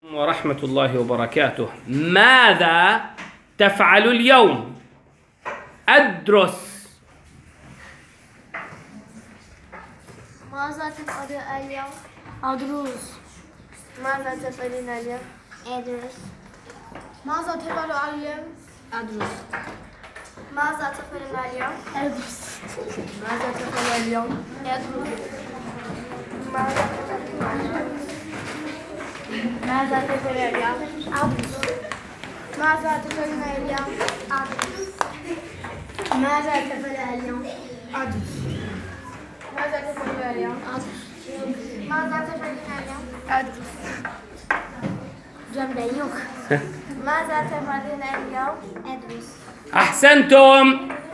ورحمة الله وبركاته. ماذا تفعل اليوم؟ أدرس. ماذا تفعل اليوم؟ أدرس. ماذا تفعلين اليوم؟ أدرس. ماذا تفعل اليوم؟ أدرس. ماذا تفعل اليوم؟ أدرس. ماذا تفعل اليوم؟ أدرس. ماذا تفعل اليوم؟ أدرس. ماذا تفعلين اليوم؟ أدرس. ماذا تفعل اليوم؟ أدرس. ماذا تفعل اليوم؟ أدرس. ماذا تفعلين اليوم؟ أدرس. جنبيوك. ماذا تفعلين اليوم؟ أدرس. أحسنتم.